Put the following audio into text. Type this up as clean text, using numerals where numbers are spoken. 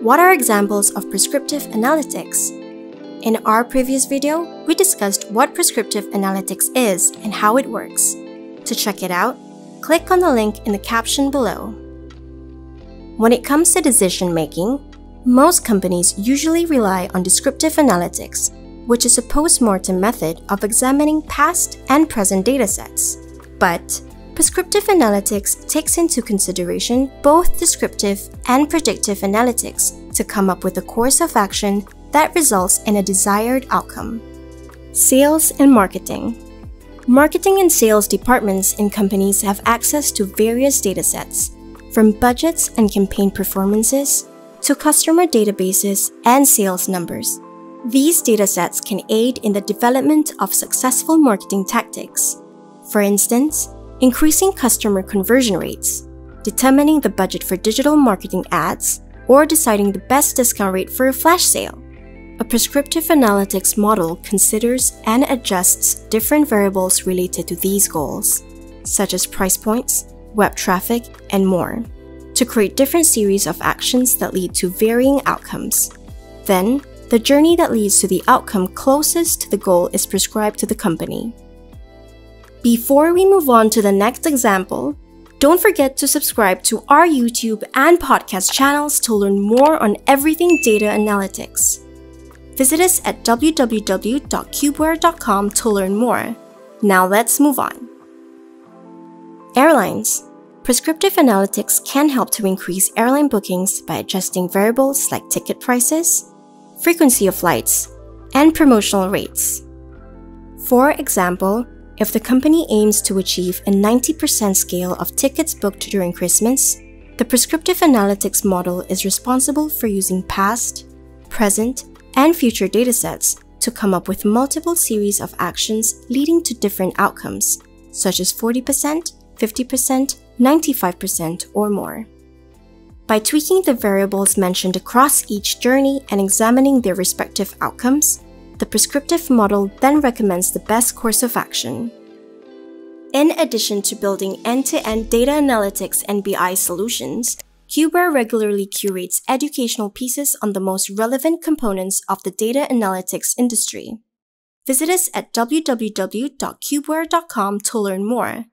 What are examples of prescriptive analytics? In our previous video, we discussed what prescriptive analytics is and how it works. To check it out, click on the link in the caption below. When it comes to decision making, most companies usually rely on descriptive analytics, which is a post-mortem method of examining past and present datasets. But prescriptive analytics takes into consideration both descriptive and predictive analytics to come up with a course of action that results in a desired outcome. Sales and marketing. Marketing and sales departments in companies have access to various datasets, from budgets and campaign performances to customer databases and sales numbers. These datasets can aid in the development of successful marketing tactics. For instance, increasing customer conversion rates, determining the budget for digital marketing ads, or deciding the best discount rate for a flash sale. A prescriptive analytics model considers and adjusts different variables related to these goals, such as price points, web traffic, and more, to create different series of actions that lead to varying outcomes. Then, the journey that leads to the outcome closest to the goal is prescribed to the company. Before we move on to the next example, don't forget to subscribe to our YouTube and podcast channels to learn more on everything data analytics. Visit us at www.cubeware.com to learn more. Now let's move on. Airlines. Prescriptive analytics can help to increase airline bookings by adjusting variables like ticket prices, frequency of flights, and promotional rates. For example, if the company aims to achieve a 90% scale of tickets booked during Christmas, the prescriptive analytics model is responsible for using past, present, and future datasets to come up with multiple series of actions leading to different outcomes, such as 40%, 50%, 95%, or more. By tweaking the variables mentioned across each journey and examining their respective outcomes, the prescriptive model then recommends the best course of action. In addition to building end-to-end data analytics and BI solutions, Cubeware regularly curates educational pieces on the most relevant components of the data analytics industry. Visit us at www.cubeware.com to learn more.